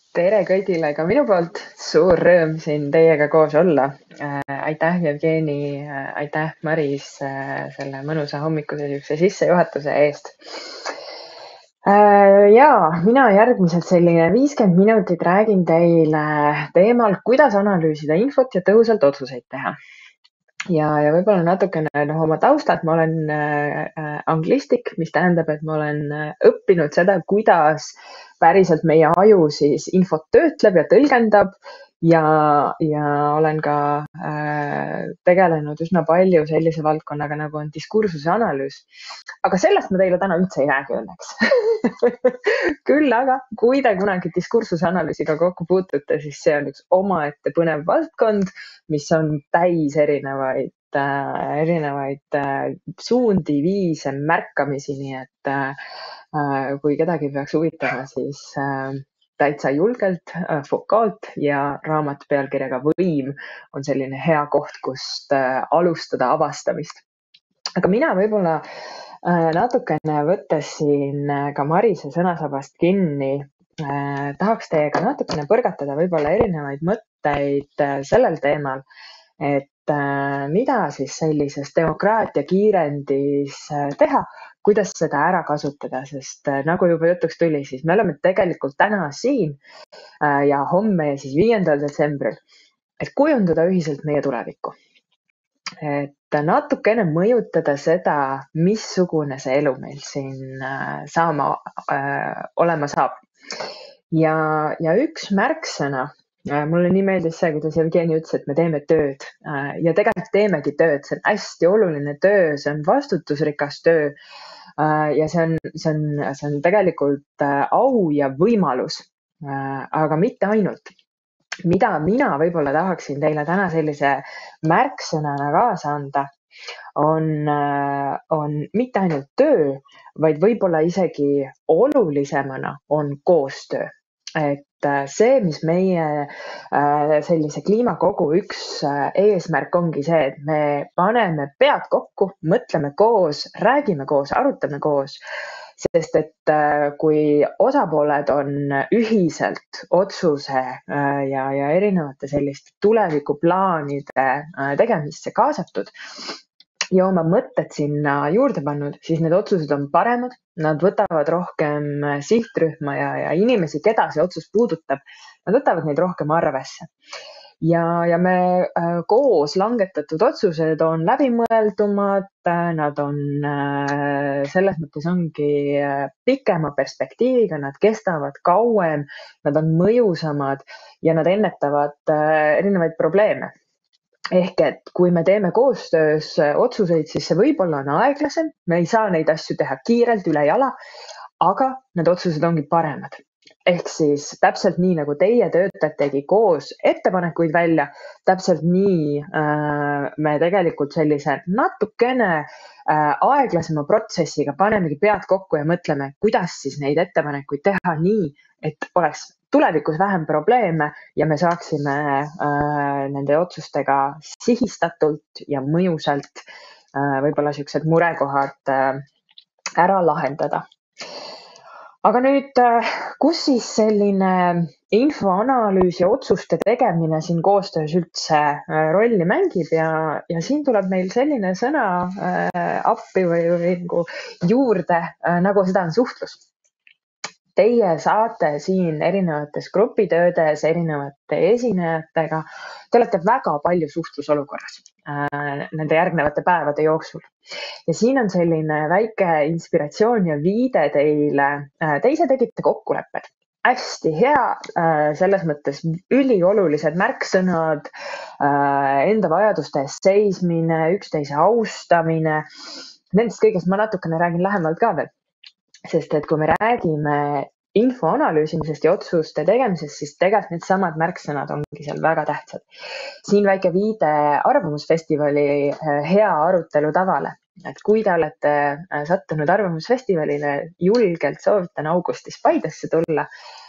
Tere kõigile ka minu poolt, suur rõõm siin teiega koos olla. Aitäh, Jevgeni, aitäh, Maris, selle mõnusa hommikuse niisuguse sissejuhatuse eest. Mina järgmised selline 50 minutit räägin teile teemal, kuidas analüüsida infot ja tõhusalt otsuseid teha. Ja võib-olla natukene oma taustalt, ma olen anglistik, mis tähendab, et ma olen õppinud seda, kuidas päriselt meie aju siis infot töötleb ja tõlgendab ja olen ka tegelenud üsna palju sellise valdkonnaga, nagu on diskursuse analüüs. Aga sellest ma teile täna üldse ei räägi õnneks. Küll aga, kui te kunagi diskursuse analüüsiga kokku puutute, siis see on üks omaette põnev valdkond, mis on täis erinevaid suundi, viise, märkamisi, nii et kui kedagi peaks huvitama, siis täitsa julgelt, Foucault ja raamat pealkirjaga Võim on selline hea koht, kust alustada avastamist. Aga mina võib-olla natukene võttes siin ka Marise sõnasabast kinni, tahaks teiega natukene põrgatada võib-olla erinevaid mõtteid sellel teemal, et mida siis sellises demokraatia kiirendis teha, kuidas seda ära kasutada, sest nagu juba jutuks tuli, siis me oleme tegelikult täna siin ja homme ja siis 5. detsembril, et kujundada ühiselt meie tulevikku. Et natukene mõjutada seda, missugune see elu meil siin olema saab. Ja üks märksõna, mulle nii meeldis see, kuidas Jevgeni ütles, et me teeme tööd ja tegelikult teemegi tööd, see on hästi oluline töö, see on vastutusrikas töö ja see on tegelikult au ja võimalus, aga mitte ainult. Mida mina võib-olla tahaksin teile täna sellise märksõnana kaasa anda, on mitte ainult töö, vaid võib-olla isegi olulisemana on koostöö. Et see, mis meie sellise kliimakogu üks eesmärk ongi see, et me paneme pead kokku, mõtleme koos, räägime koos, arutame koos, sest et kui osapooled on ühiselt otsuse ja erinevate selliste tulevikuplaanide tegemisse kaasatud ja oma mõtted sinna juurde pannud, siis need otsused on paremad, nad võtavad rohkem sihtrühma ja inimesi, keda see otsus puudutab, nad võtavad neid rohkem arvesse. Ja me koos langetatud otsused on läbimõeldumad, nad on selles mõttes ongi pikema perspektiiviga, nad kestavad kauem, nad on mõjusamad ja nad ennetavad erinevaid probleeme. Ehk et kui me teeme koostöös otsuseid, siis see võib-olla on aeglasem, me ei saa neid asju teha kiirelt üle jala, aga need otsused ongi paremad. Ehk siis täpselt nii, nagu teie töötategi koos ettepanekuid välja, täpselt nii me tegelikult sellise natukene aeglasema protsessiga panemegi pead kokku ja mõtleme, kuidas siis neid ettepanekuid teha nii, et oleks tulevikus vähem probleeme ja me saaksime nende otsustega sihistatult ja mõjusalt võib-olla niisugused murekohad ära lahendada. Aga nüüd, kus siis selline infoanalüüs ja otsuste tegemine siin koostöös üldse rolli mängib ja siin tuleb meil selline sõna appi või juurde, nagu seda on suhtlus. Teie saate siin erinevates grupitöödes, erinevate esinejatega, te olete väga palju suhtlusolukorras nende järgnevate päevade jooksul. Ja siin on selline väike inspiratsioon ja viide teile. Te ise tegite kokkulepped. Hästi hea, selles mõttes üliolulised märksõnad, enda vajaduste eest seismine, üksteise austamine. Nendest kõigest ma natukene räägin lähemalt ka veel. Sest et kui me räägime info analüüsimisest ja otsuste tegemisest, siis tegelikult need samad märksõnad ongi seal väga tähtsad. Siin väike viide Arvamusfestivali hea arutelu tavale. Et kui te olete sattunud Arvamusfestivalile, julgelt soovitan augustis Paidesse tulla,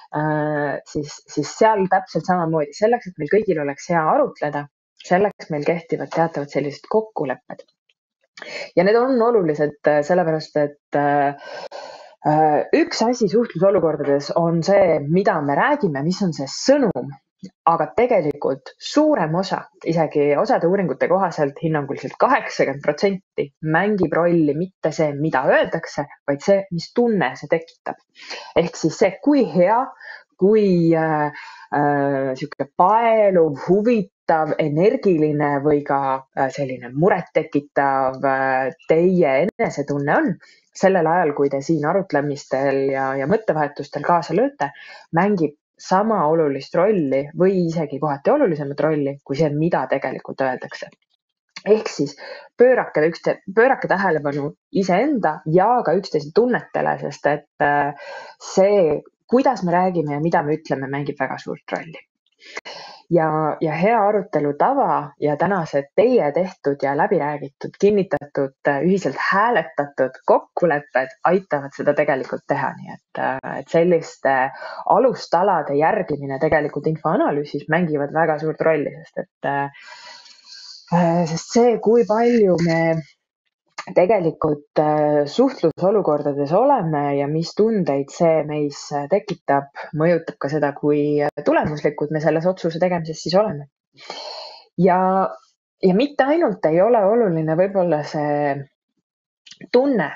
siis seal täpselt samamoodi. Selleks, et meil kõigil oleks hea arutleda, selleks meil kehtivad teatavad sellised kokkulepped. Ja need on olulised sellepärast, et Üks asi suhtlusolukordades on see, mida me räägime, mis on see sõnum, aga tegelikult suurem osa, isegi osade uuringute kohaselt hinnanguliselt 80% mängib rolli mitte see, mida öeldakse, vaid see, mis tunne see tekitab. Ehk siis see, kui hea, kui sihuke paeluv, huvitav, energiline või ka selline murettekitav teie enesetunne on sellel ajal, kui te siin arutlemistel ja mõttevahetustel kaasa lööte, mängib sama olulist rolli või isegi kohati olulisemat rolli kui see, mida tegelikult öeldakse. Ehk siis pöörake tähelepanu iseenda ja ka üksteise tunnetele, sest et see, kuidas me räägime ja mida me ütleme, mängib väga suurt rolli. Ja hea arutelu tava ja tänased teie tehtud ja läbiräägitud, kinnitatud, ühiselt hääletatud kokkulepped aitavad seda tegelikult teha. Nii et selliste alustalade järgimine tegelikult infoanalüüsis mängivad väga suurt rolli, sest see, kui palju me tegelikult suhtlusolukordades oleme ja mis tundeid see meis tekitab, mõjutab ka seda, kui tulemuslikud me selles otsuse tegemises siis oleme. Ja mitte ainult ei ole oluline võib-olla see tunne,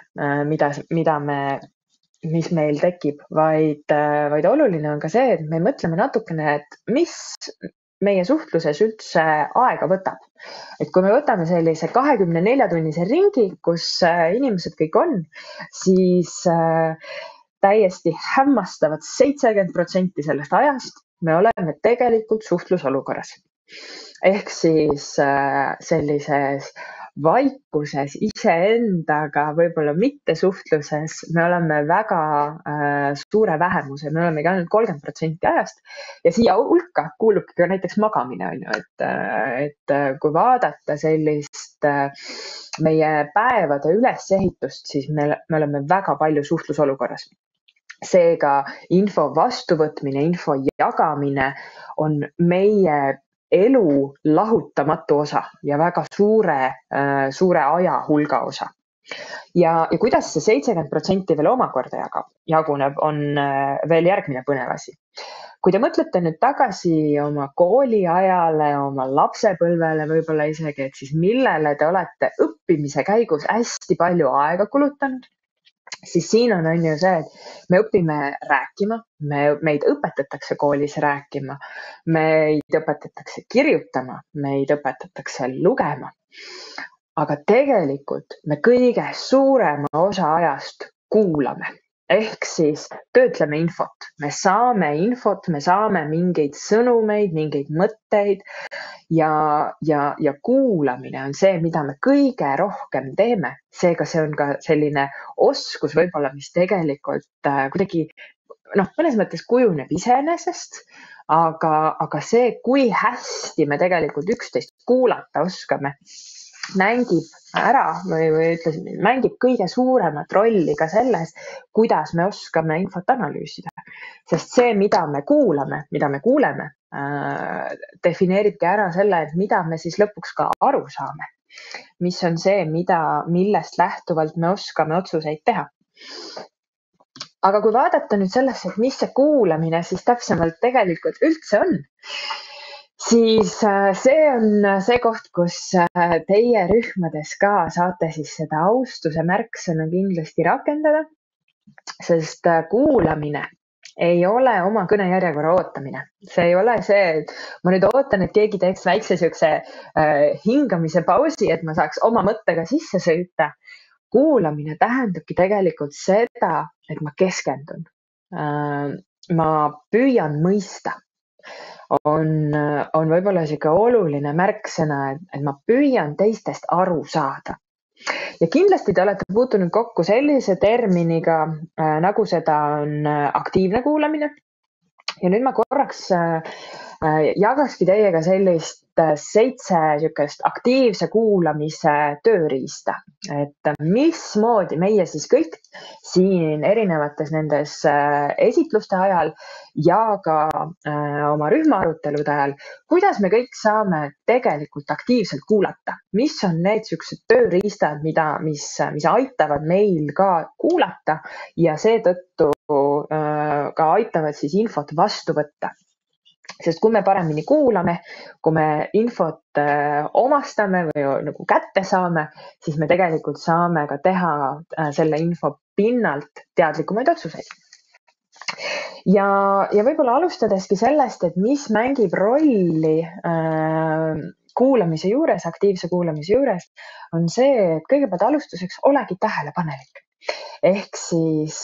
mis meil tekib, vaid oluline on ka see, et me mõtleme natukene, et mis meie suhtluses üldse aega võtab. Et kui me võtame sellise 24-tunnise ringi, kus inimesed kõik on, siis täiesti hämmastavad 70% sellest ajast me oleme tegelikult suhtlusolukorras. Ehk siis sellises vaikuses, iseendaga, võib-olla mitte suhtluses, me oleme väga suure vähemuse, me olemegi ainult 30% ajast ja siia hulka kuulubki ka näiteks magamine, on ju, et kui vaadata sellist meie päevade ülesehitust, siis me oleme väga palju suhtlusolukorras. Seega info vastuvõtmine, info jagamine on meie elu lahutamatu osa ja väga suure ajahulga osa. Ja kuidas see 70% veel omakorda jaguneb, on veel järgmine põnev asi. Kui te mõtlete nüüd tagasi oma kooliajale, oma lapsepõlvele võib-olla isegi, et siis millele te olete õppimise käigus hästi palju aega kulutanud, siis siin on ju see, et me õpime rääkima, meid õpetatakse koolis rääkima, meid õpetatakse kirjutama, meid õpetatakse lugema. Aga tegelikult me kõige suurema osa ajast kuulame. Ehk siis töötleme infot. Me saame infot, me saame mingeid sõnumeid, mingeid mõtteid ja kuulamine on see, mida me kõige rohkem teeme. Seega see on ka selline oskus võib-olla, mis tegelikult kuidagi mõnes mõttes kujuneb iseenesest, aga see, kui hästi me tegelikult üksteist kuulata oskame, mängib ära või ütlesime, mängib kõige suuremat rolli ka selles, kuidas me oskame infot analüüsida. Sest see, mida me kuuleme, defineeribki ära selle, et mida me siis lõpuks ka aru saame. Mis on see, millest lähtuvalt me oskame otsuseid teha. Aga kui vaadata nüüd sellesse, et mis see kuulamine siis täpsemalt tegelikult üldse on, siis see on see koht, kus teie rühmades ka saate siis seda austuse märksõna kindlasti rakendada, sest kuulamine ei ole oma kõnejärjekorra ootamine. See ei ole see, et ma nüüd ootan, et keegi teeks väikse siukse hingamise pausi, et ma saaks oma mõttega sisse sõita. Kuulamine tähendabki tegelikult seda, et ma keskendun. Ma püüan mõista. On võib-olla siuke oluline märksõna, et ma püüan teistest aru saada. Ja kindlasti te olete puutunud kokku sellise terminiga, nagu seda on aktiivne kuulamine. Ja nüüd ma korraks jagakski teiega sellist 7 niisugust aktiivse kuulamise tööriista, et mismoodi meie siis kõik siin erinevates nendes esitluste ajal ja ka oma rühmaarutelude ajal, kuidas me kõik saame tegelikult aktiivselt kuulata, mis on need niisugused tööriistad, mis aitavad meil ka kuulata ja seetõttu ka aitavad siis infot vastu võtta. Sest kui me paremini kuulame, kui me infot omastame või nagu kätte saame, siis me tegelikult saame ka teha selle info pinnalt teadlikumaid otsuseid. Ja võib-olla alustadeski sellest, et mis mängib rolli kuulamise juures, aktiivse kuulamise juures, on see, et kõigepealt alustuseks olegi tähelepanelik. Ehk siis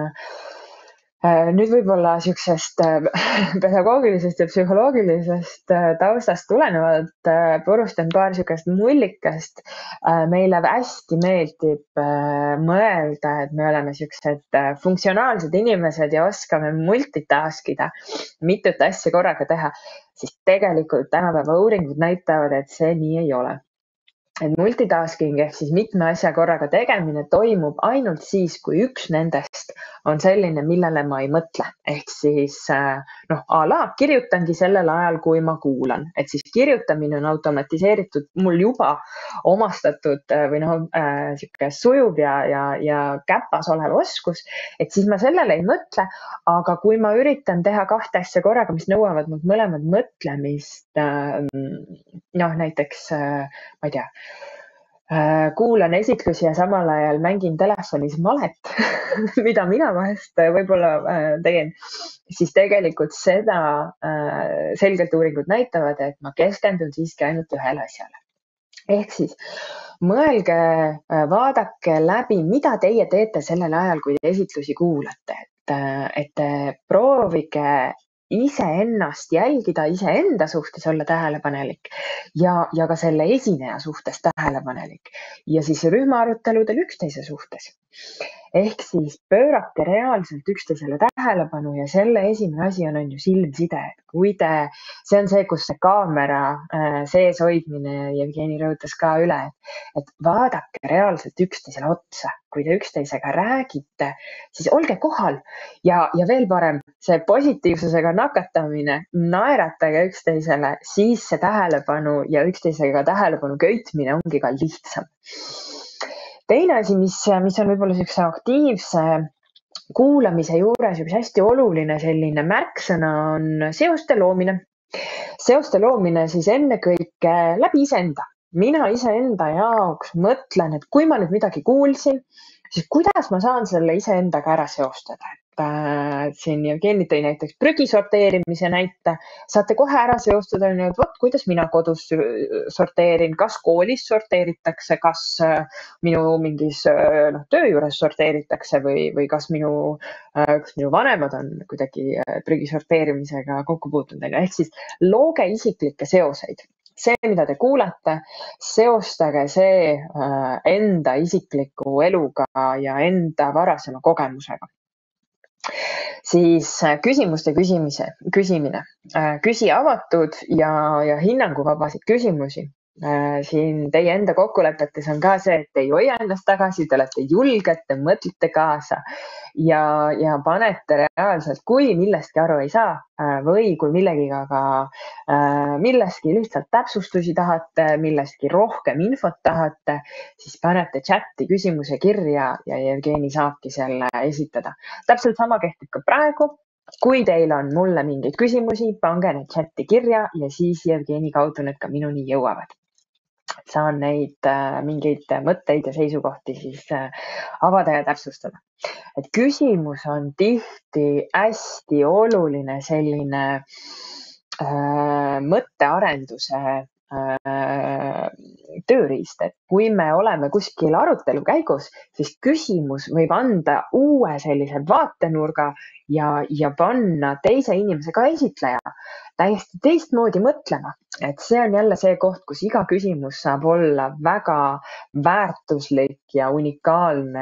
nüüd võib-olla niisugusest pedagoogilisest ja psühholoogilisest taustast tulenevalt purustan paar niisugust mullikast. Meile hästi meeldib mõelda, et me oleme niisugused funktsionaalsed inimesed ja oskame multitaskida, mitut asja korraga teha, siis tegelikult tänapäeva uuringud näitavad, et see nii ei ole. Et multitasking ehk siis mitme asja korraga tegemine toimub ainult siis, kui üks nendest on selline, millele ma ei mõtle. Ehk siis a la kirjutangi sellel ajal, kui ma kuulan. Et siis kirjutamine on automatiseeritud mul juba omastatud või sihuke sujuv ja käpas olev oskus. Et siis ma sellele ei mõtle, aga kui ma üritan teha 2 asja korraga, mis nõuavad mult mõlemad mõtlemist, näiteks, ma ei tea, kuulan esitlusi ja samal ajal mängin telefonis malet, mida mina vahest võib-olla teen, siis tegelikult seda selgelt uuringud näitavad, et ma keskendun siiski ainult ühele asjale. Ehk siis mõelge, vaadake läbi, mida teie teete sellel ajal, kui te esitlusi kuulate, et proovige iseennast jälgida, iseenda suhtes olla tähelepanelik ja ka selle esineja suhtes tähelepanelik ja siis rühmaaruteludel üksteise suhtes. Ehk siis pöörake reaalselt üksteisele tähelepanu ja selle esimene asi on ju silmside. See on see, kus see kaamera sees hoidmine, Jevgeni rõhutas ka üle, et vaadake reaalselt üksteisele otsa. Kui te üksteisega räägite, siis olge kohal ja veel parem, see positiivsusega nakatamine, naeratage üksteisele, siis see tähelepanu ja üksteisega tähelepanu köitmine ongi ka lihtsam. Teine asi, mis on võib-olla niisuguse aktiivse kuulamise juures üks hästi oluline selline märksõna on seoste loomine. Seoste loomine siis ennekõike läbi iseenda. Mina iseenda jaoks mõtlen, et kui ma nüüd midagi kuulsin, siis kuidas ma saan selle iseendaga ära seostada. Siin Jevgeni tõi näiteks prügi sorteerimise näite. Saate kohe ära seostada, et kuidas mina kodus sorteerin, kas koolis sorteeritakse, kas minu mingis töö juures sorteeritakse või kas minu vanemad on kuidagi prügi sorteerimisega kokku puutunud. Ehk siis looge isiklikke seoseid. See, mida te kuulate, seostage see enda isikliku eluga ja enda varasema kogemusega. Siis küsimuste küsimine. Küsi avatud ja hinnanguvabasid küsimusi. Siin teie enda kokkulepetes on ka see, et te ei hoia ennast tagasi, te olete julged, te mõtlete kaasa ja panete reaalselt, kui millestki aru ei saa või kui millestki lihtsalt täpsustusi tahate, millestki rohkem infot tahate, siis panete chati küsimuse kirja ja Jevgeni saabki selle esitada. Täpselt sama kehtib ka praegu. Kui teil on mulle mingeid küsimusi, pange need chati kirja ja siis Jevgeni kaudu need ka minuni jõuavad. Saan neid mingeid mõtteid ja seisukohti siis avada ja täpsustada. Et küsimus on tihti hästi oluline selline mõttearenduse tööriist, et kui me oleme kuskil arutelu käigus, siis küsimus võib anda uue sellise vaatenurga ja panna teise inimese ka esitleja täiesti teistmoodi mõtlema. Et see on jälle see koht, kus iga küsimus saab olla väga väärtuslik ja unikaalne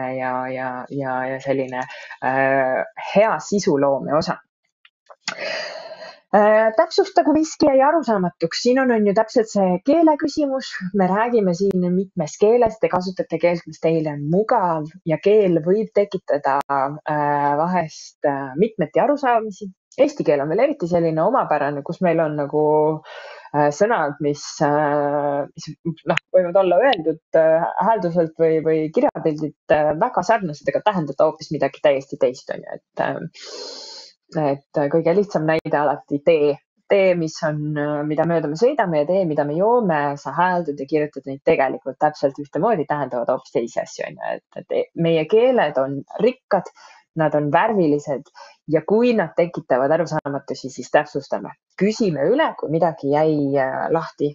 ja selline hea sisuloome osa. Täpsustagu miski jäi arusaamatuks, siin on ju täpselt see keele küsimus, me räägime siin mitmes keeles, te kasutate keelt, mis teile on mugav ja keel võib tekitada vahest mitmeti arusaamisi. Eesti keel on veel eriti selline omapärane, kus meil on nagu sõnad, mis võivad olla öeldud häälduselt või kirjapildilt väga sarnased, aga tähendada hoopis midagi täiesti teist, on ju, et kõige lihtsam näide alati tee, mida mööda me sõidame ja tee, mida me joome, sa hääldad ja kirjutad neid tegelikult täpselt ühtemoodi, tähendavad hoopis teisi asju, on ju, et meie keeled on rikkad, nad on värvilised ja kui nad tekitavad arusaamatusi, siis täpsustame, küsime üle, kui midagi jäi lahti.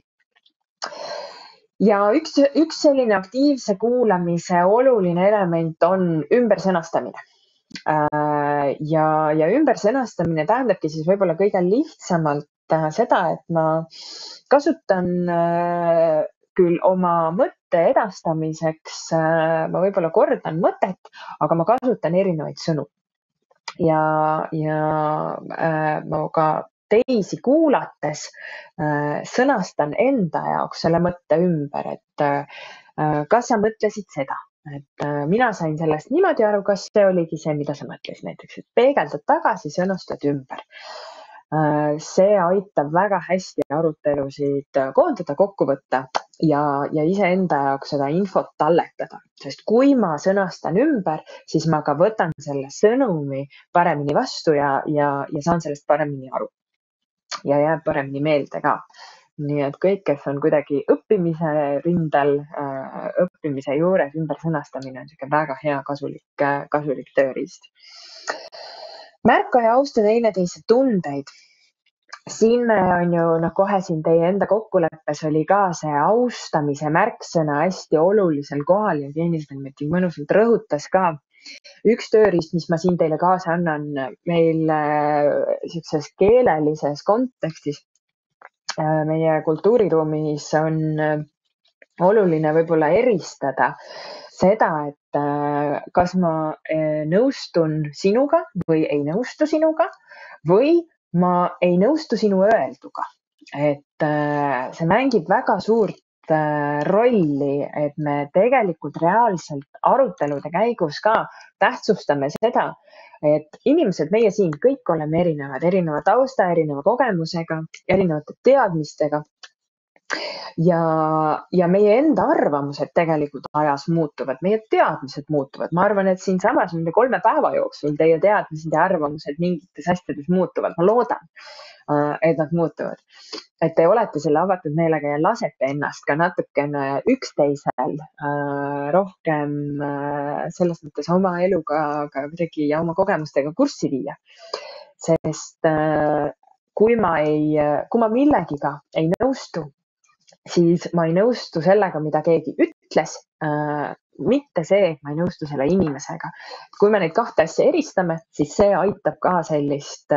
Ja üks selline aktiivse kuulamise oluline element on ümbersõnastamine. Ja ümbersõnastamine tähendabki siis võib-olla kõige lihtsamalt seda, et ma kasutan küll oma mõtte edastamiseks, ma võib-olla kordan mõtet, aga ma kasutan erinevaid sõnu. Ja ma ka teisi kuulates sõnastan enda jaoks selle mõtte ümber, et kas sa mõtlesid seda? Et mina sain sellest niimoodi aru, kas see oligi see, mida sa mõtlesid näiteks, et peegeldad tagasi, sõnastad ümber. See aitab väga hästi arutelusid koondada, kokku võtta ja iseenda jaoks seda infot talletada, sest kui ma sõnastan ümber, siis ma ka võtan selle sõnumi paremini vastu ja saan sellest paremini aru ja jääb paremini meelde ka. Nii et kõik, kes on kuidagi õppimise rindel, õppimise juures, ümbersõnastamine on selline väga hea kasulik tööriist. Märka ja austa teineteise tundeid. Siin on ju kohe siin teie enda kokkuleppes oli ka see austamise märksõna hästi olulisel kohal ja Jevgeni seda mõnusalt rõhutas ka. Üks tööriist, mis ma siin teile kaasa annan, meil sellises keelelises kontekstis meie kultuuriruumis on oluline võib-olla eristada seda, et kas ma nõustun sinuga või ei nõustu sinuga või ma ei nõustu sinu öelduga. Et see mängib väga suurt rolli, et me tegelikult reaalselt arutelude käigus ka tähtsustame seda, et inimesed, meie siin kõik oleme erinevad, erineva tausta, erineva kogemusega, erinevate teadmistega. Ja meie enda arvamused tegelikult ajas muutuvad, meie teadmised muutuvad. Ma arvan, et siinsamas nende 3 päeva jooksul teie teadmised ja arvamused mingites asjades muutuvad. Ma loodan, et nad muutuvad. Et te olete selle avatud meelega ja lasete ennast ka natukene üksteisel rohkem selles mõttes oma eluga kuidagi ja oma kogemustega kurssi viia. Sest kui ma millegiga ei nõustu, siis ma ei nõustu sellega, mida keegi ütles, mitte see, et ma ei nõustu selle inimesega. Kui me neid 2 asja eristame, siis see aitab ka sellist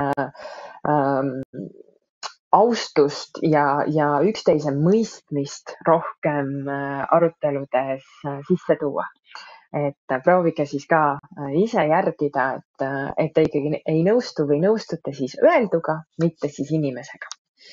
austust ja üksteise mõistmist rohkem aruteludes sisse tuua. Et proovige siis ka ise järgida, et te ikkagi ei nõustu või nõustute siis öelduga, mitte siis inimesega.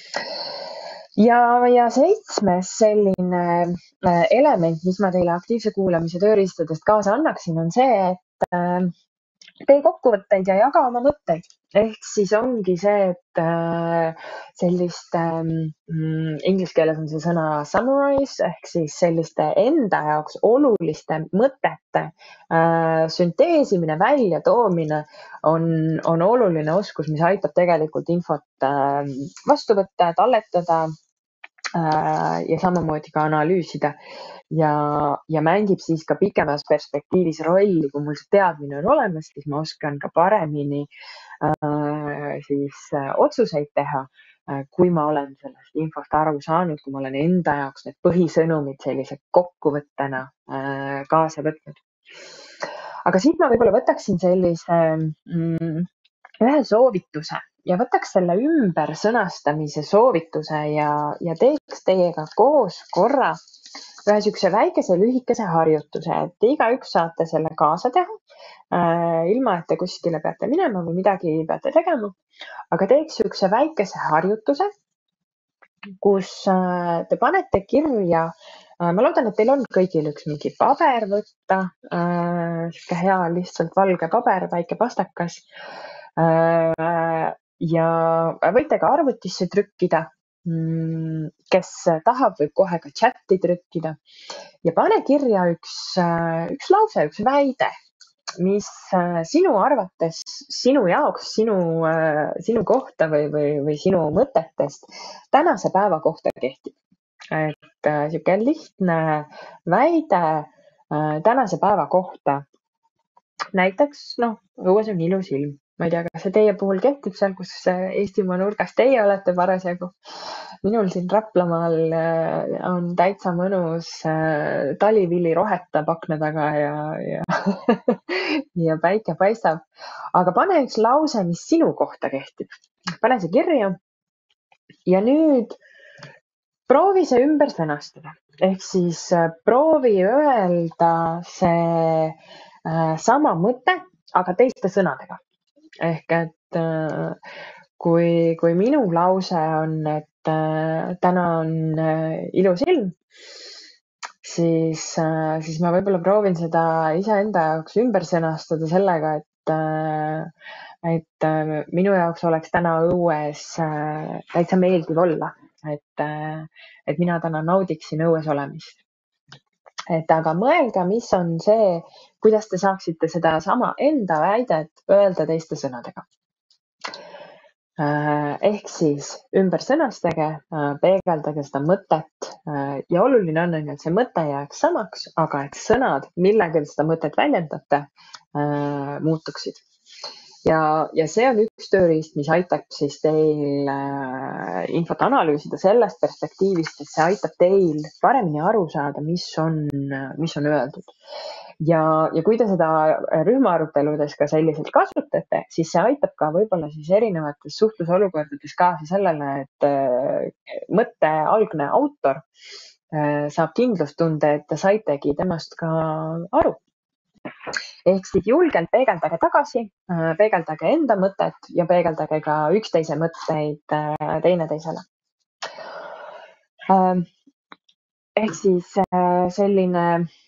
Ja 7. selline element, mis ma teile aktiivse kuulamise tööriistadest kaasa annaksin, on see, et tee kokkuvõtteid ja jaga oma mõtteid. Ehk siis ongi see, et selliste, inglise keeles on see sõna summarize, ehk siis selliste enda jaoks oluliste mõtete sünteesimine, välja toomine on oluline oskus, mis aitab tegelikult infot vastu võtta, talletada ja samamoodi ka analüüsida ja mängib siis ka pikemas perspektiivis rolli, kui mul see teadmine on olemas, siis ma oskan ka paremini siis otsuseid teha, kui ma olen sellest infost aru saanud, kui ma olen enda jaoks need põhisõnumid sellise kokkuvõttena kaasa võtnud. Aga siit ma võib-olla võtaksin sellise ühe soovituse ja võtaks selle ümbersõnastamise soovituse ja teeks teiega koos korra ühe niisuguse väikese lühikese harjutuse, et igaüks saate selle kaasa teha, ilma et te kuskile peate minema või midagi peate tegema. Aga teeks niisuguse väikese harjutuse, kus te panete kirja, ma loodan, et teil on kõigil üks mingi paber võtta, niisugune hea lihtsalt valge paber, väike pastakas. Ja võite ka arvutisse trükkida. Kes tahab, võib kohe ka chati trükkida ja pane kirja üks lause, üks väide, mis sinu arvates, sinu jaoks, sinu kohta või sinu mõtetest tänase päeva kohta kehtib. Et sihuke lihtne väide tänase päeva kohta. Näiteks, õues on ilus ilm. Ma ei tea, kas see teie puhul kehtib seal, kus Eestimaa nurgas teie olete parasjagu. Minul siin Raplamaal on täitsa mõnus talivili rohetab akna taga ja päike paistab. Aga pane üks lause, mis sinu kohta kehtib. Pane see kirja. Ja nüüd proovi see ümber sõnastada. Ehk siis proovi öelda see sama mõte, aga teiste sõnadega. Ehk et kui minu lause on, et täna on ilus ilm, siis ma võib-olla proovin seda iseenda jaoks ümber sõnastada sellega, et minu jaoks oleks täna õues täitsa meeldiv olla. Et mina täna naudiksin õues olemist. Et aga mõelge, mis on see, kuidas te saaksite seda sama enda väidet öelda teiste sõnadega. Ehk siis ümber sõnastage, peegeldage seda mõtet ja oluline on, et see mõte jääks samaks, aga et sõnad, millega seda mõtet väljendate, muutuksid. Ja see on üks tööriist, mis aitab siis teil infot analüüsida sellest perspektiivist, et see aitab teil paremini aru saada, mis on öeldud. Ja kui te seda rühmaaruteludes ka selliselt kasutate, siis see aitab ka võib-olla siis erinevates suhtlusolukordades kaasa sellele, et mõtte algne autor saab kindlustunde, et te saitegi temast ka aru. Ehk siis julgelt peegeldage tagasi, peegeldage enda mõtet ja peegeldage ka üksteise mõtteid teineteisele. Ehk siis selline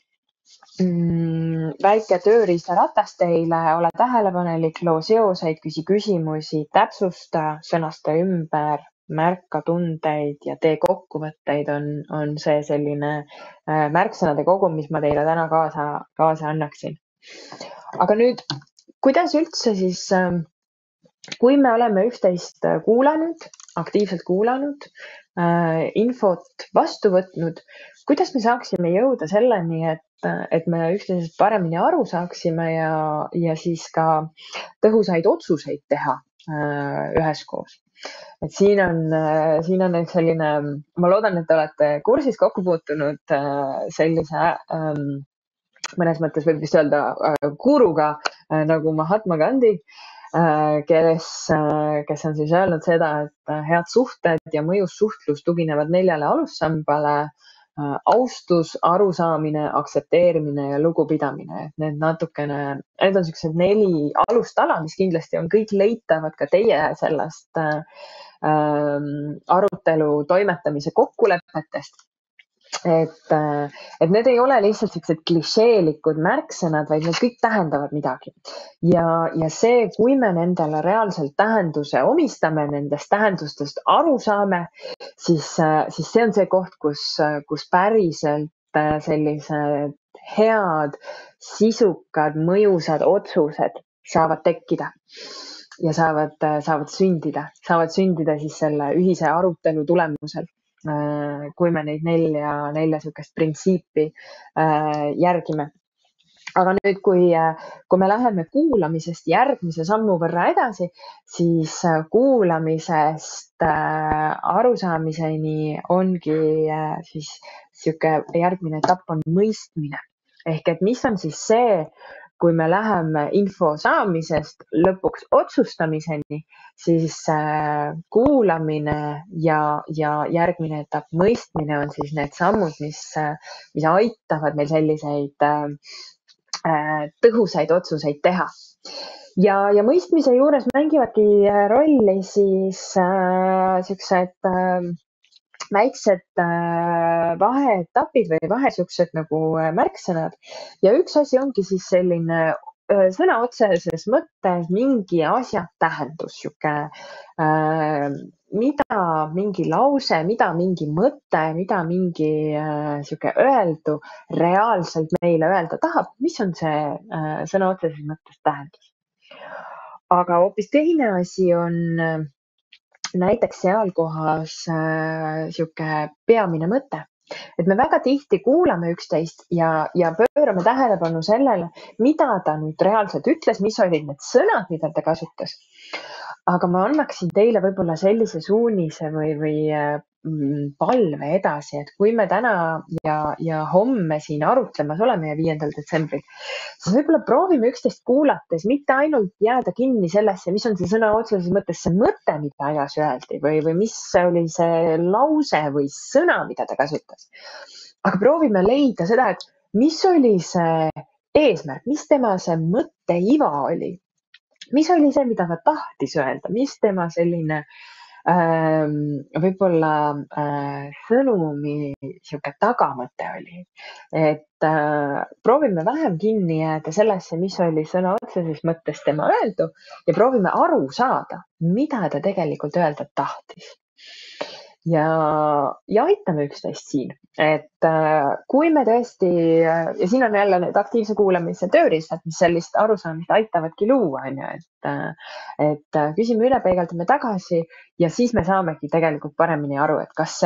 väike tööriistaratas teile, ole tähelepanelik, loo seoseid, küsi küsimusi, täpsusta, sõnasta ümber, märka tundeid ja tee kokkuvõtteid on see selline märksõnade kogum, mis ma teile täna kaasa annaksin. Aga nüüd, kuidas üldse siis, kui me oleme üksteist kuulanud, aktiivselt kuulanud, infot vastu võtnud, kuidas me saaksime jõuda selleni, et me üksteisest paremini aru saaksime ja siis ka tõhusaid otsuseid teha üheskoos. Et siin on selline, ma loodan, et te olete kursis kokku puutunud sellise mõnes mõttes võib vist öelda guruga nagu Mahatma Gandhi, kes on siis öelnud seda, et head suhted ja mõjus suhtlus tuginevad 4 alussambale: austus, arusaamine, aktsepteerimine ja lugupidamine. Need on sellised 4 alustala, mis kindlasti on kõik leitavad ka teie sellest arutelu toimetamise kokkulepetest. Et need ei ole lihtsalt sellised klišeelikud märksõnad, vaid need kõik tähendavad midagi. Ja see, kui me nendele reaalselt tähenduse omistame, nendest tähendustest aru saame, siis see on see koht, kus päriselt sellised head, sisukad, mõjusad otsused saavad tekkida ja saavad sündida siis selle ühise arutelu tulemusel. Kui me neid 4 sihukest printsiipi järgime. Aga nüüd, kui me läheme kuulamisest järgmise sammu võrra edasi, siis kuulamisest arusaamiseni ongi siis sihuke järgmine etapp on mõistmine. Ehk et mis on siis see, kui me läheme info saamisest lõpuks otsustamiseni, siis kuulamine ja järgmine etapp, mõistmine on siis need sammud, mis aitavad meil selliseid tõhusaid otsuseid teha. Ja mõistmise juures mängivadki rolli siis siuksed väiksed vaheetapid või siuksed nagu märksõnad. Ja üks asi ongi siis selline sõna otseses mõttes mingi asja tähendus, mida mingi lause, mida mingi mõte, mida mingi sihuke öeldu reaalselt meile öelda tahab, mis on see sõna otseses mõttes tähendus. Aga hoopis teine asi on näiteks seal kohas sihuke peamine mõte, et me väga tihti kuulame üksteist ja pöörame tähelepanu sellele, mida ta nüüd reaalselt ütles, mis olid need sõnad, mida ta kasutas. Aga ma annaksin teile võib-olla sellise suunise või palve edasi, et kui me täna ja homme siin arutlemas oleme ja 5. detsembril, siis võib-olla proovime üksteist kuulates mitte ainult jääda kinni sellesse, mis on see sõna otseses mõttes see mõte, mida ajas öeldi või mis oli see lause või sõna, mida ta kasutas. Aga proovime leida seda, et mis oli see eesmärk, mis tema see mõtteiva oli. Mis oli see, mida ta tahtis öelda, mis tema selline võib-olla sõnumi sihuke tagamõte oli. Et proovime vähem kinni jääda sellesse, mis oli sõna otseses mõttes tema öeldu ja proovime aru saada, mida ta tegelikult öelda tahtis. Ja aitame üksteist siin, et kui me tõesti, ja siin on jälle need aktiivse kuulamise tööriistad, mis sellist arusaamist aitavadki luua, on ju, et küsime üle, peegeldame tagasi ja siis me saamegi tegelikult paremini aru, et kas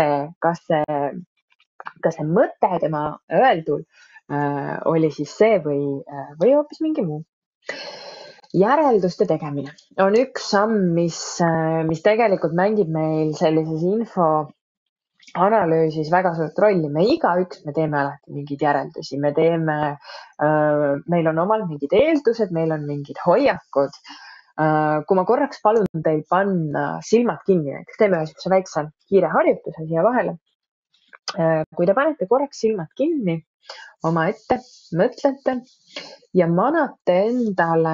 see mõte tema öeldul oli siis see või hoopis mingi muu. Järelduste tegemine on üks samm, mis tegelikult mängib meil sellises infoanalüüsis väga suurt rolli. Me igaüks, me teeme alati mingeid järeldusi, meil on omal mingid eeldused, meil on mingid hoiakud. Kui ma korraks palun teil panna silmad kinni, näiteks teeme ühe väikse kiire harjutuse siia vahele. Kui te panete korraks silmad kinni omaette, mõtlete ja manate endale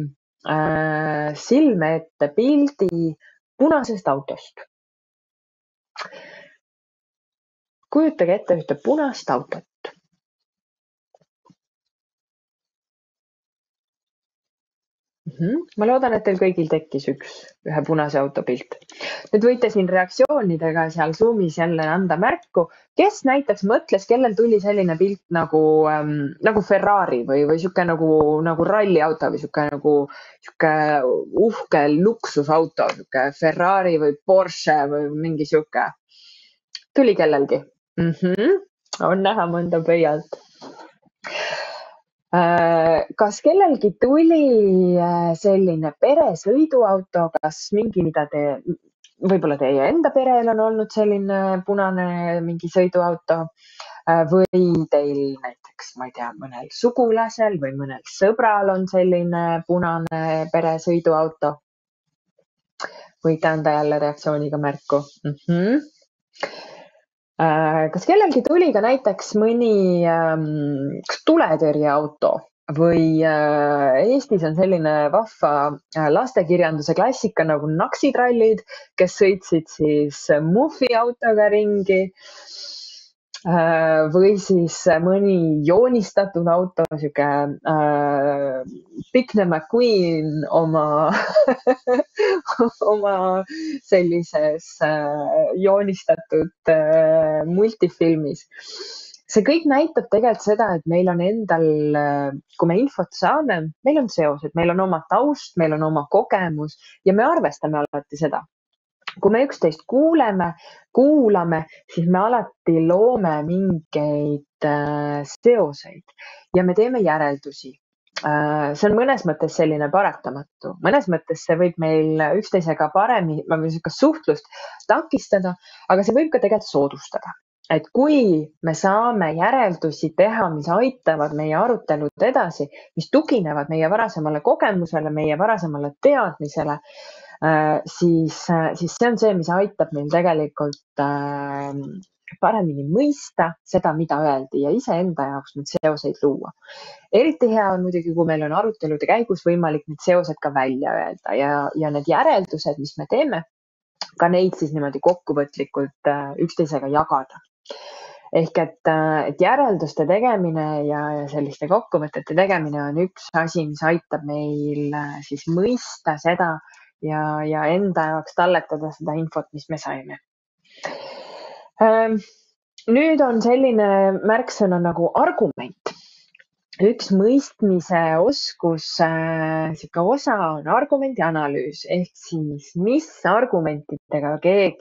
silme ette pildi punasest autost. Kujutage ette ühte punast autot. Ma loodan, et teil kõigil tekkis ühe punase auto pilt. Nüüd võite siin reaktsioonidega seal Zoomis jälle anda märku, kes näiteks mõtles, kellel tuli selline pilt nagu Ferrari või siuke nagu ralliauto või siuke uhke luksusauto, siuke Ferrari või Porsche või mingi siuke. Tuli kellelgi? On näha mõnda pöialt. Kas kellelgi tuli selline peresõiduauto, kas mingi, mida võib-olla teie enda perel on olnud selline punane mingi sõiduauto või teil näiteks, ma ei tea, mõnel sugulasel või mõnel sõbral on selline punane peresõiduauto? Võite anda jälle reaktsiooniga märku. Kas kellelgi tuli ka näiteks mõni tuletõrjeauto või Eestis on selline vahva lastekirjanduse klassika nagu naksitrallid, kes sõitsid siis mufiautoga ringi või siis mõni joonistatud auto, siuke Pikne McQueen oma sellises joonistatud multifilmis. See kõik näitab tegelikult seda, et meil on endal, kui me infot saame, meil on seosed, meil on oma taust, meil on oma kogemus ja me arvestame alati seda. Kui me üksteist kuulame, siis me alati loome mingeid seoseid ja me teeme järeldusi. See on mõnes mõttes selline paratamatu. Mõnes mõttes see võib meil üksteisega paremini suhtlust takistada, aga see võib ka tegelikult soodustada. et kui me saame järeldusi teha, mis aitavad meie arutelud edasi, mis tuginevad meie varasemale kogemusele, meie varasemale teadmisele, siis see on see, mis aitab meil tegelikult paremini mõista seda, mida öeldi ja iseenda jaoks neid seoseid luua. Eriti hea on muidugi, kui meil on arutelude käigus võimalik need seosed ka välja öelda ja need järeldused, mis me teeme, ka neid siis niimoodi kokkuvõtlikult üksteisega jagada. Ehk et järelduste tegemine ja selliste kokkuvõtete tegemine on üks asi, mis aitab meil siis mõista seda ja enda jaoks talletada seda infot, mis me saime. Nüüd on selline märksõna nagu argument. Üks mõistmise oskus, sihuke osa on argumendi analüüs ehk siis mis argumentidega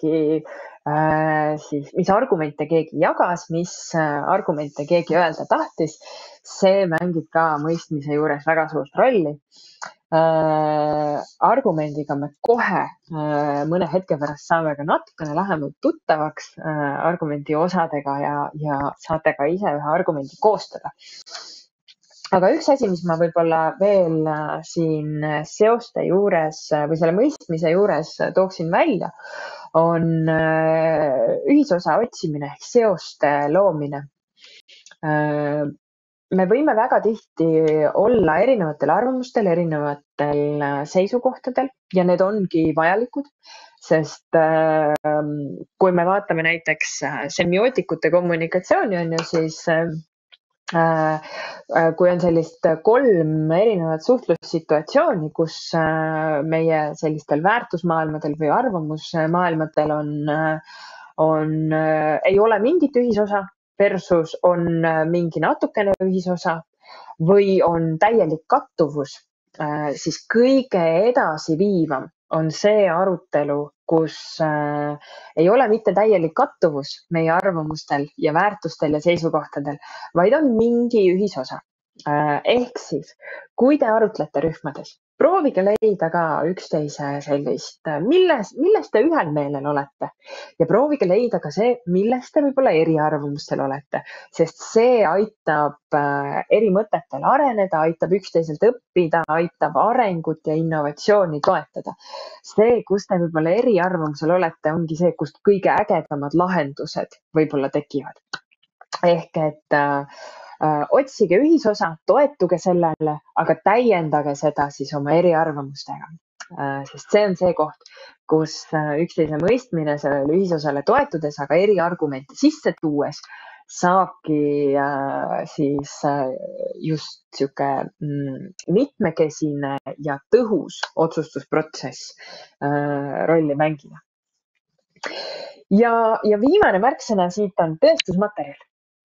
mis argumente keegi jagas, mis argumente keegi öelda tahtis, see mängib ka mõistmise juures väga suurt rolli. Argumendiga me kohe mõne hetke pärast saame ka natukene lähemalt tuttavaks argumendi osadega ja saate ka ise ühe argumendi koostada. Aga üks asi, mis ma võib-olla veel siin seoste juures või selle mõistmise juures tooksin välja, on ühisosa otsimine ehk seoste loomine. Me võime väga tihti olla erinevatel arvamustel, erinevatel seisukohtadel ja need ongi vajalikud, sest kui me vaatame näiteks semiootikute kommunikatsiooni, on ju, siis kui on sellist 3 erinevat suhtlussituatsiooni, kus meie sellistel väärtusmaailmadel või arvamusmaailmadel ei ole mingit ühisosa versus on mingi natukene ühisosa või on täielik kattuvus, siis kõige edasiviivam on see arutelu, kus ei ole mitte täielik kattuvus meie arvamustel ja väärtustel ja seisukohtadel, vaid on mingi ühisosa. Ehk siis, kui te arutlete rühmades, proovige leida ka üksteise sellist, milles te ühel meelel olete ja proovige leida ka see, milles te võib-olla eriarvamustel olete, sest see aitab eri mõtetel areneda, aitab üksteiselt õppida, aitab arengut ja innovatsiooni toetada. See, kus te võib-olla eriarvamusel olete, ongi see, kust kõige ägedamad lahendused võib-olla tekivad. Ehk et otsige ühisosa, toetuge sellele, aga täiendage seda siis oma eriarvamustega. Sest see on see koht, kus üksteise mõistmine sellele ühisosale toetudes, aga eriargumente sisse tuues saabki siis just sihuke mitmekesine ja tõhus otsustusprotsess rolli mängida. Ja viimane märksõna siit on tõestusmaterjal.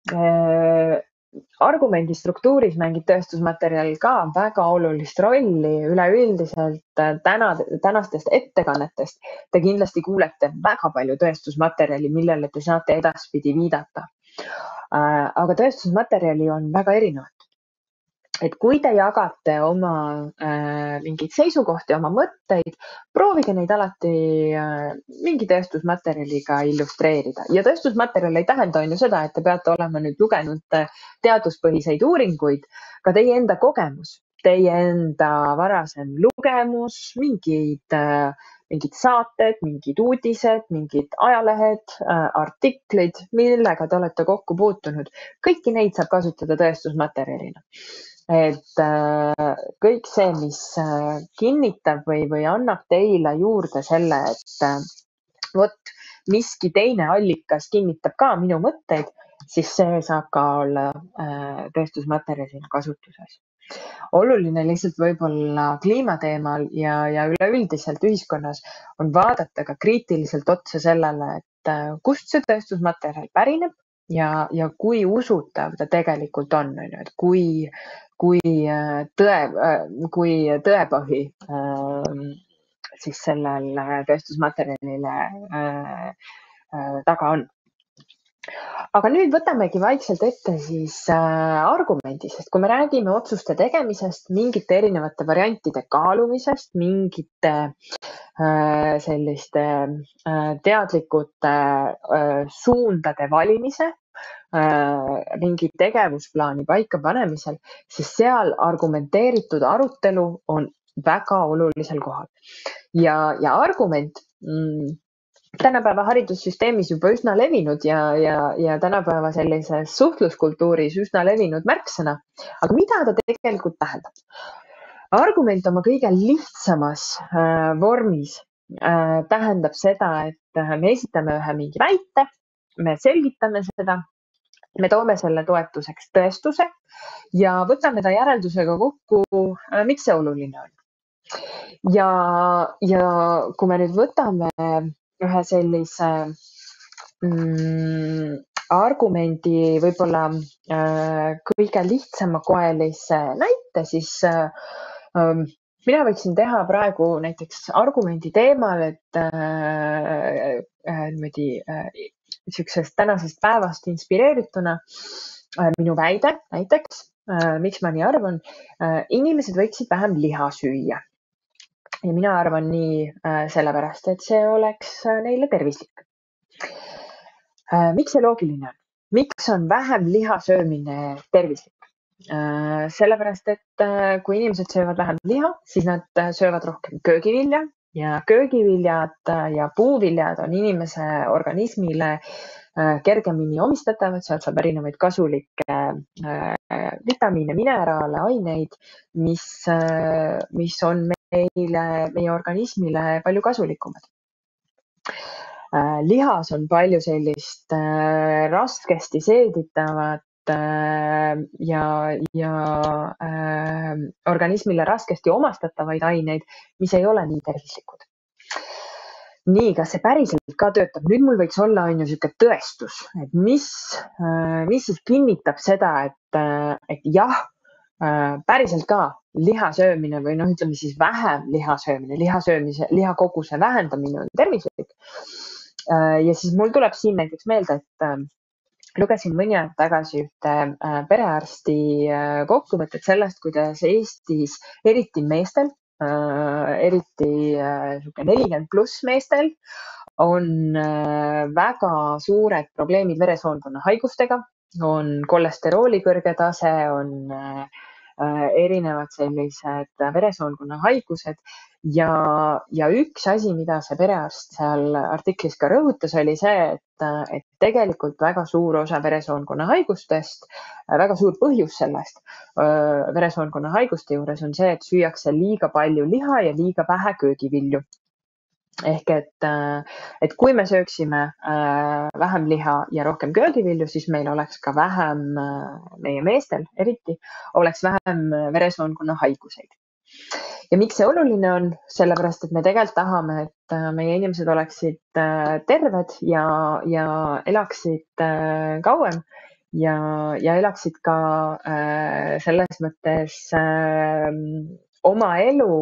Argumendi struktuuris mängib tõestusmaterjal ka väga olulist rolli. Üleüldiselt tänastest ettekannetest te kindlasti kuulete väga palju tõestusmaterjali, millele te saate edaspidi viidata. Aga tõestusmaterjali on väga erinevat. Et kui te jagate oma mingeid seisukohti, oma mõtteid, proovige neid alati mingi tõestusmaterjaliga illustreerida. Ja tõestusmaterjal ei tähenda on ju seda, et te peate olema nüüd lugenud teaduspõhiseid uuringuid, ka teie enda kogemus, teie enda varasem lugemus, mingid saated, mingid uudised, mingid ajalehed, artiklid, millega te olete kokku puutunud. Kõiki neid saab kasutada tõestusmaterjalina. Et kõik see, mis kinnitab või annab teile juurde selle, et vot miski teine allikas kinnitab ka minu mõtteid, siis see saab ka olla tõestusmaterjalina kasutuses. Oluline lihtsalt võib-olla kliimateemal ja üleüldiselt ühiskonnas on vaadata ka kriitiliselt otsa sellele, et kust see tõestusmaterjal pärineb ja kui usutav ta tegelikult on, et kui tõepõhi siis sellel tõestusmaterjalile taga on. aga nüüd võtamegi vaikselt ette siis argumendi, sest kui me räägime otsuste tegemisest, mingite erinevate variantide kaalumisest, mingite selliste teadlikute suundade valimise, mingi tegevusplaani paikapanemisel, siis seal argumenteeritud arutelu on väga olulisel kohal. Ja argument tänapäeva haridussüsteemis juba üsna levinud ja tänapäeva sellises suhtluskultuuris üsna levinud märksõna. Aga mida ta tegelikult tähendab? Argument oma kõige lihtsamas vormis tähendab seda, et me esitame ühe mingi väite, me selgitame seda, me toome selle toetuseks tõestuse ja võtame ta järeldusega kokku, miks see oluline on. Ja kui me nüüd võtame ühe sellise argumendi võib-olla kõige lihtsamakoelise näite, siis mina võiksin teha praegu näiteks argumendi teemal, et niimoodi niisugusest tänasest päevast inspireerituna minu väide näiteks, miks ma nii arvan, inimesed võiksid vähem liha süüa. Ja mina arvan nii sellepärast, et see oleks neile tervislik. Miks see loogiline on? Miks on vähem liha söömine tervislik? Sellepärast, et kui inimesed söövad vähem liha, siis nad söövad rohkem köögivilja ja köögiviljad ja puuviljad on inimese organismile kergemini omistatavad, sealt saab erinevaid kasulikke vitamiine, mineraale, aineid, mis on meie organismile palju kasulikumad. Lihas on palju sellist raskesti seeditavat ja organismile raskesti omastatavaid aineid, mis ei ole nii tervislikud. Nii, kas see päriselt ka töötab? Nüüd mul võiks olla niisugune tõestus, et mis siis kinnitab seda, et jah, päriselt ka liha söömine või ütleme siis vähem liha söömine, lihakoguse vähendamine on tervislik. Ja siis mul tuleb siin näiteks meelde, et lugesin mõni aeg tagasi ühte perearsti kokkuvõtet sellest, kuidas Eestis eriti meestel, eriti 40+ meestel on väga suured probleemid veresoonkonna haigustega, on kolesterooli kõrge tase, on erinevad sellised veresoonkonna haigused ja üks asi, mida see perearst seal artiklis ka rõhutas, oli see, et tegelikult väga suur osa veresoonkonna haigustest, väga suur põhjus sellest veresoonkonna haiguste juures on see, et süüakse liiga palju liha ja liiga vähe köögivilju. Ehk et kui me sööksime vähem liha ja rohkem köögivilju, siis meil oleks ka vähem, meie meestel eriti, oleks vähem veresoonkonna haiguseid. Ja miks see oluline on? Sellepärast, et me tegelikult tahame, et meie inimesed oleksid terved ja elaksid kauem ja elaksid ka selles mõttes oma elu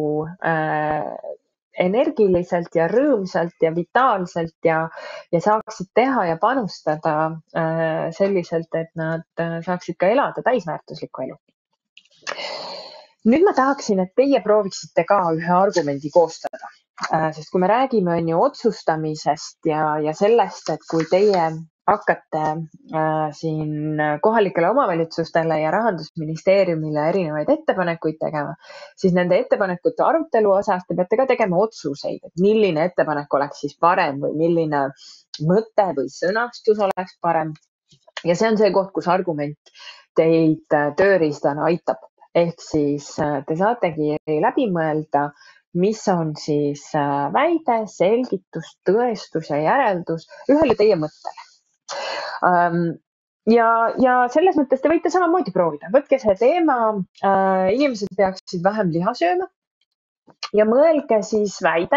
energiliselt ja rõõmsalt ja vitaalselt ja saaksid teha ja panustada selliselt, et nad saaksid ka elada täisväärtuslikku elu. Nüüd ma tahaksin, et teie prooviksite ka ühe argumendi koostada, sest kui me räägime otsustamisest ja sellest, et kui teie hakkate siin kohalikele omavalitsustele ja Rahandusministeeriumile erinevaid ettepanekuid tegema, siis nende ettepanekute arutelu osas te peate ka tegema otsuseid, et milline ettepanek oleks siis parem või milline mõte või sõnastus oleks parem. Ja see on see koht, kus argument teid tööriistana aitab. Ehk siis te saategi läbi mõelda, mis on siis väide, selgitus, tõestus ja järeldus ühele teie mõttele. Ja selles mõttes te võite samamoodi proovida. Võtke see teema, inimesed peaksid vähem liha sööma ja mõelge siis väide,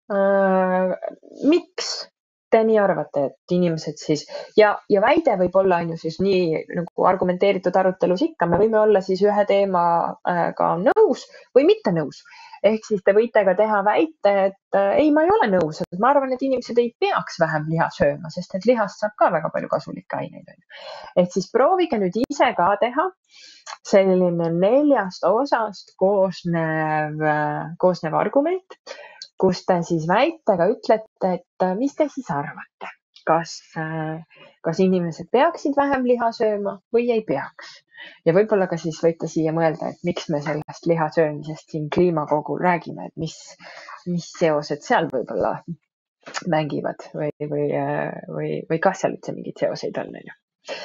miks te nii arvate, et inimesed siis ja väide võib olla siis nii nagu argumenteeritud arutelus ikka, me võime olla siis ühe teemaga nõus või mitte nõus. ehk siis te võite ka teha väite, et ei, ma ei ole nõus, et ma arvan, et inimesed ei peaks vähem liha sööma, sest et lihast saab ka väga palju kasulikke aineid. ehk siis proovige nüüd ise ka teha selline 4 osast koosnev argument, kus te siis väitega ütlete, et mis te siis arvate, kas, kas inimesed peaksid vähem liha sööma või ei peaks. Ja võib-olla ka siis võite siia mõelda, et miks me sellest liha söömisest siin kliimakogul räägime, et mis seosed seal võib-olla mängivad või kas seal üldse mingeid seoseid on, on ju.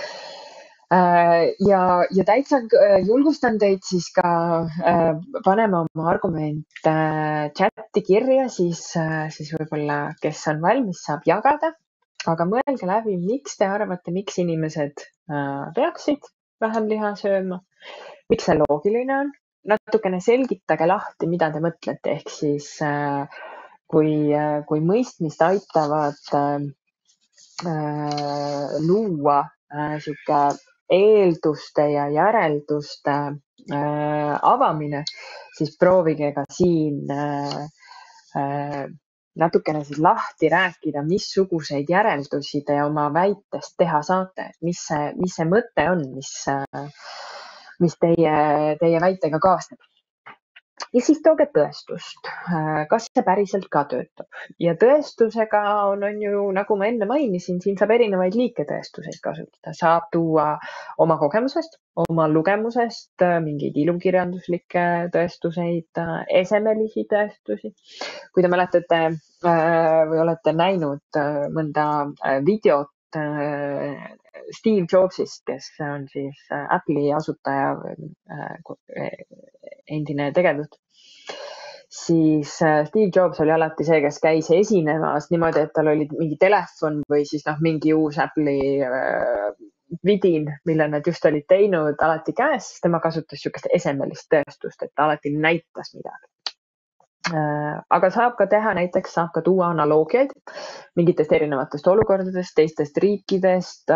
Ja täitsa julgustan teid siis ka panema oma argumente chati kirja, siis võib-olla, kes on valmis, saab jagada. Aga mõelge läbi, miks te arvate, miks inimesed peaksid vähem liha sööma, miks see loogiline on. Natukene selgitage lahti, mida te mõtlete, ehk siis kui mõistmist aitavad luua sihuke eelduste ja järelduste avamine, siis proovige ka siin natukene siis lahti rääkida, missuguseid järeldusi te oma väitest teha saate, mis see mõte on, mis teie väitega kaasneb. Ja siis tooge tõestust, kas see päriselt ka töötab. Ja tõestusega on ju, nagu ma enne mainisin, siin saab erinevaid liike tõestuseid kasutada. Saab tuua oma kogemusest, oma lugemusest, mingeid ilukirjanduslikke tõestuseid, esemelisi tõestusi. Kui te mäletate või olete näinud mõnda videot Steve Jobsist, kes on siis Apple'i asutaja, endine tegevjuht, siis Steve Jobs oli alati see, kes käis esinemas niimoodi, et tal oli mingi telefon või siis mingi uus Apple'i vidin, mille nad just olid teinud alati käes, siis tema kasutas niisugust esemelist tõestust, et ta alati näitas midagi. Aga saab ka teha, näiteks saab ka tuua analoogiaid mingitest erinevatest olukordadest, teistest riikidest,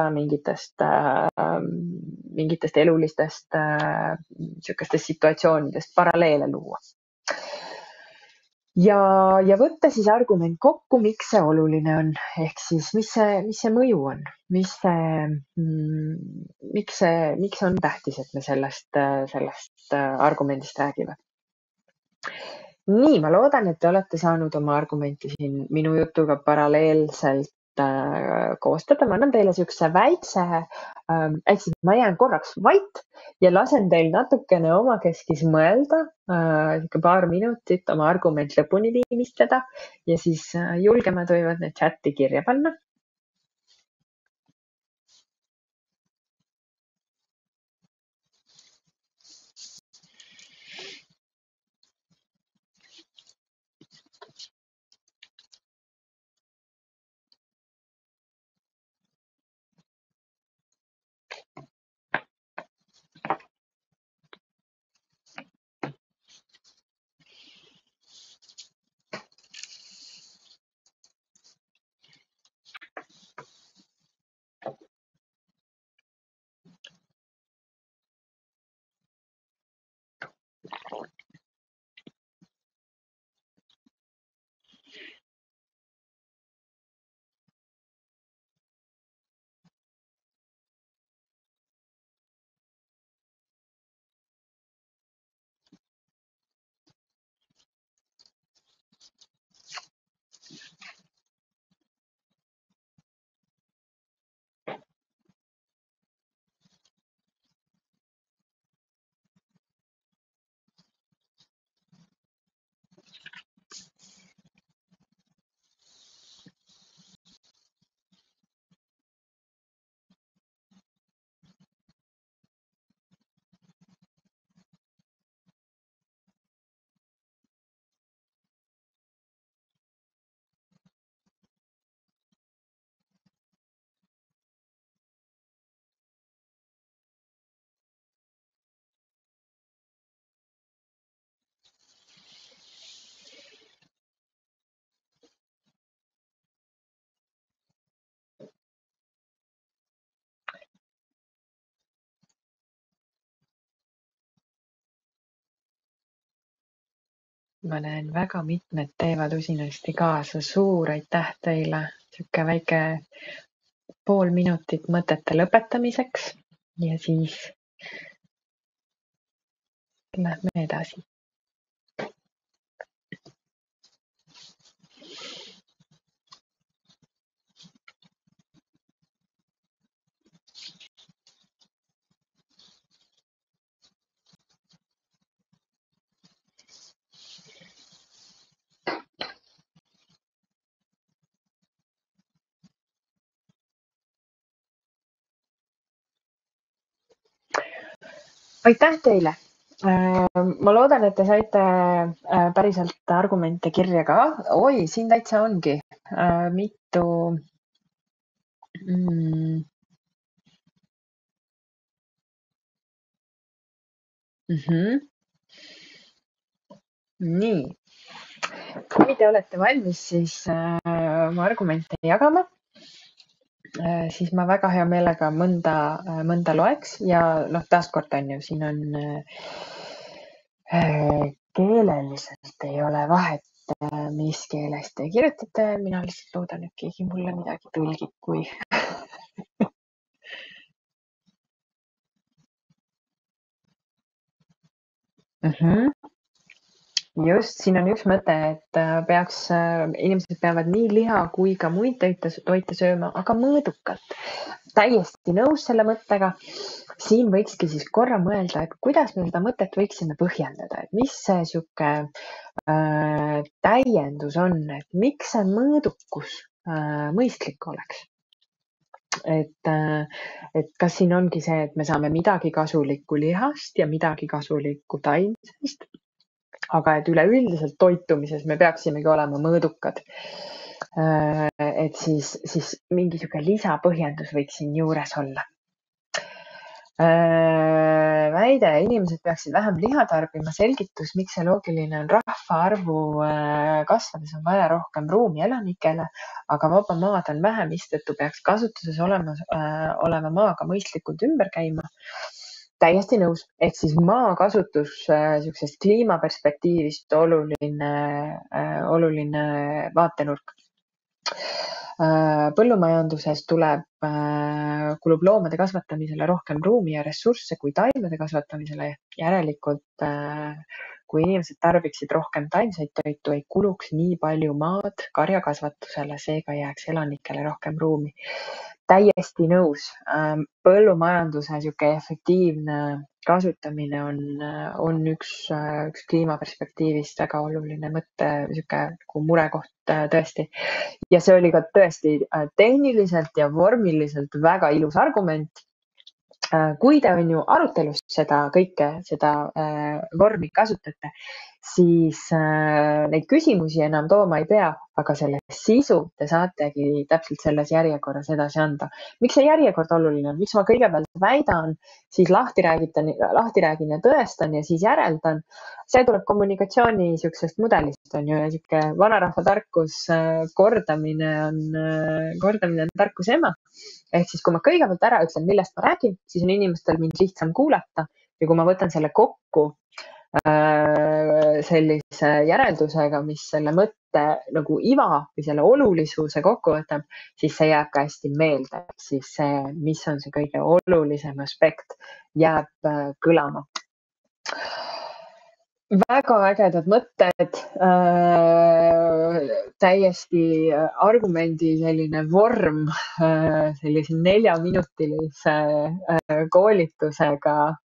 mingitest elulistest niisugustest situatsioonidest paralleele luua. Ja võtta siis argument kokku, miks see oluline on, ehk siis mis see mõju on, miks on tähtis, et me sellest argumendist räägime. Nii, ma loodan, et te olete saanud oma argumenti siin minu jutuga paralleelselt koostada. Ma annan teile niisuguse väikse, ehk siis ma jään korraks vait ja lasen teil natukene omakeskis mõelda, paar minutit oma argument lõpuni viimistleda ja siis julgemad võivad need chati kirja panna. ma näen, väga mitmed teevad usinasti kaasa. Suur aitäh teile. Sihuke väike pool minutit mõtete lõpetamiseks ja siis lähme edasi. Aitäh teile! Ma loodan, et te saite päriselt argumente kirja ka. Oi, siin täitsa ongi mitu. Nii, kui te olete valmis, siis oma argumente jagama. Siis ma väga hea meelega mõnda loeks ja taaskord on ju, siin on keeleliselt ei ole vahet, mis keeles te kirjutate. Mina lihtsalt loodan, et keegi mulle midagi tõlgib, kui Just, siin on üks mõte, et inimesed peavad nii liha kui ka muid toite sööma, aga mõõdukalt. Täiesti nõus selle mõttega. Siin võikski siis korra mõelda, et kuidas me seda mõtet võiksime põhjendada, et mis see sihuke täiendus on, et miks see mõõdukus mõistlik oleks. Et kas siin ongi see, et me saame midagi kasulikku lihast ja midagi kasulikku taimsest, aga et üleüldiselt toitumises me peaksimegi olema mõõdukad. Et siis mingi sihuke lisapõhjendus võiks siin juures olla. Väide, inimesed peaksid vähem liha tarbima, selgitus, miks see loogiline on. Rahvaarvu kasvades on vaja rohkem ruumi elanikele, aga vaba maad on vähe, mistõttu peaks kasutuses olema maaga mõistlikult ümber käima. Täiesti nõus, ehk siis maakasutus siuksest kliimaperspektiivist oluline vaatenurk. Põllumajanduses kulub loomade kasvatamisele rohkem ruumi ja ressursse kui taimede kasvatamisele. Järelikult, kui inimesed tarbiksid rohkem taimseid toitu, ei kuluks nii palju maad karjakasvatusele, seega jääks elanikele rohkem ruumi. Täiesti nõus. Põllumajanduse sihuke efektiivne kasutamine on üks kliimaperspektiivist väga oluline mõte, sihuke murekoht tõesti. Ja see oli ka tõesti tehniliselt ja vormiliselt väga ilus argument. Kui te on ju arutelust seda vormi kasutate, siis neid küsimusi enam tooma ei pea, aga selle sisu te saategi täpselt selles järjekorras edasi anda. Miks see järjekord oluline on? Miks ma kõigepealt väidan, siis lahti räägin ja tõestan ja siis järeldan? See tuleb kommunikatsiooni siuksest mudelist, on ju, ja siuke vanarahva tarkus, kordamine on tarkuse ema. Ehk siis, kui ma kõigepealt ära ütlen, millest ma räägin, siis on inimestel mind lihtsam kuulata ja kui ma võtan selle kokku sellise järeldusega, mis selle mõtte nagu iva või selle olulisuse kokku võtab, siis see jääb ka hästi meelde. Siis see, mis on see kõige olulisem aspekt, jääb kõlama. Väga ägedad mõtted, täiesti argumendi selline vorm, sellise 4-minutilise koolitusega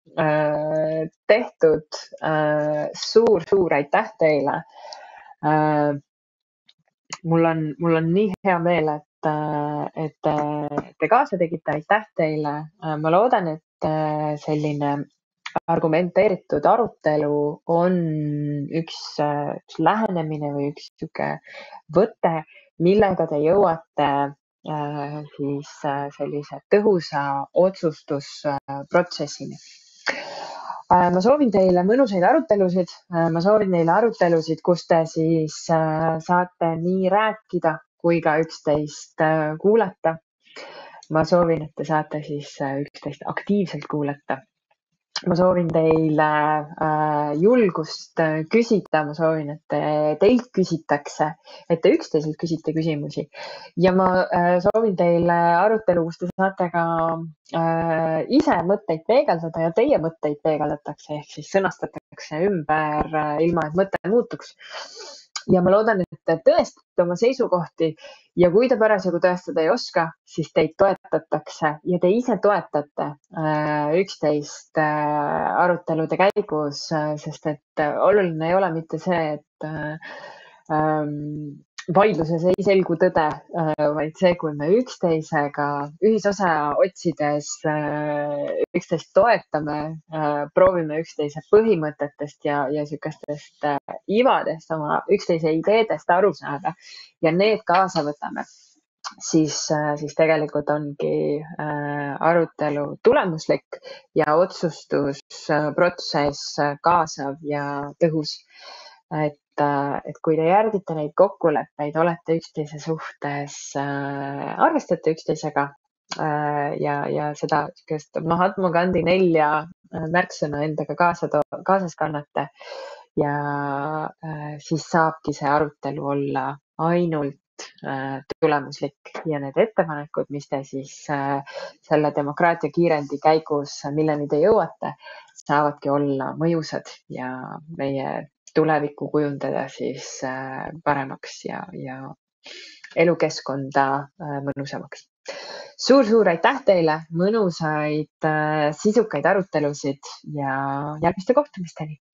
tehtud. Suur aitäh teile. Mul on nii hea meel, et te kaasa tegite. Aitäh teile. Ma loodan, et selline argumenteeritud arutelu on üks lähenemine või üks sihuke võte, millega te jõuate siis sellise tõhusa otsustusprotsessini. Ma soovin teile mõnusaid arutelusid. Ma soovin teile arutelusid, kus te siis saate nii rääkida kui ka üksteist kuulata. Ma soovin, et te saate siis üksteist aktiivselt kuulata. ma soovin teile julgust küsida, ma soovin, et teilt küsitakse, et te üksteiselt küsite küsimusi ja ma soovin teile arutelu, kus te saate ka ise mõtteid peegeldada ja teie mõtteid peegeldatakse ehk siis sõnastatakse ümber, ilma et mõte muutuks. Ja ma loodan, et te tõestate oma seisukohti ja kui te parasjagu tõestada ei oska, siis teid toetatakse ja te ise toetate üksteist arutelude käigus, sest et oluline ei ole mitte see, et vaidluses ei selgu tõde, vaid see, kui me üksteisega ühisosa otsides üksteist toetame, proovime üksteise põhimõtetest ja niisugustest ivadest, oma üksteise ideedest aru saada ja need kaasa võtame, siis tegelikult ongi arutelu tulemuslik ja otsustusprotsess kaasav ja tõhus. Et kui te järgite neid kokkuleppeid, olete üksteise suhtes, arvestate üksteisega ja seda Mahatma Gandhi 4 märksõna endaga kaasas kannate ja siis saabki see arutelu olla ainult tulemuslik ja need ettepanekud, mis te siis selle demokraatia kiirendi käigus, milleni te jõuate, saavadki olla mõjusad ja meie tulevikku kujundada siis paremaks ja elukeskkonda mõnusamaks. Suur aitäh teile, mõnusaid sisukaid arutelusid ja järgmiste kohtumisteni!